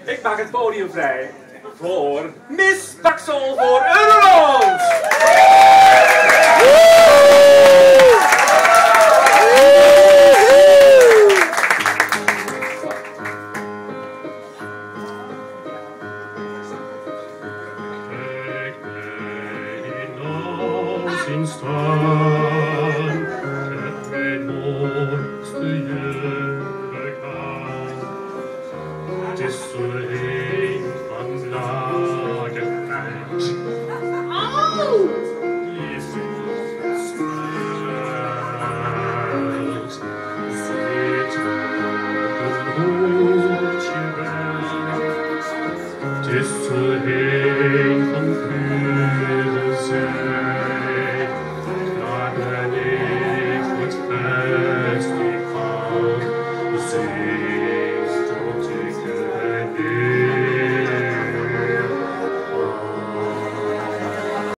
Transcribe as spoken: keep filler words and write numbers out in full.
Ik maak het podium vrij voor Miss Paxel voor Euroland! Sin staan, het mijn mooiste jurk aan. Het is zo